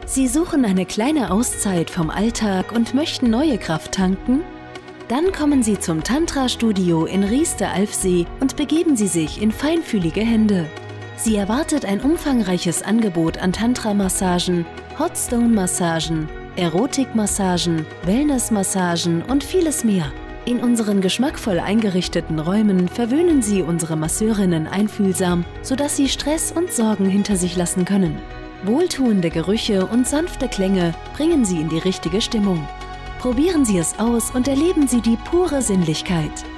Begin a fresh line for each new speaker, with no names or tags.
Sie suchen eine kleine Auszeit vom Alltag und möchten neue Kraft tanken? Dann kommen Sie zum Tantra-Studio in Rieste-Alfsee und begeben Sie sich in feinfühlige Hände. Sie erwartet ein umfangreiches Angebot an Tantra-Massagen, Hot-Stone-Massagen, Erotik-Massagen, Wellness-Massagen und vieles mehr. In unseren geschmackvoll eingerichteten Räumen verwöhnen Sie unsere Masseurinnen einfühlsam, sodass Sie Stress und Sorgen hinter sich lassen können. Wohltuende Gerüche und sanfte Klänge bringen Sie in die richtige Stimmung. Probieren Sie es aus und erleben Sie die pure Sinnlichkeit.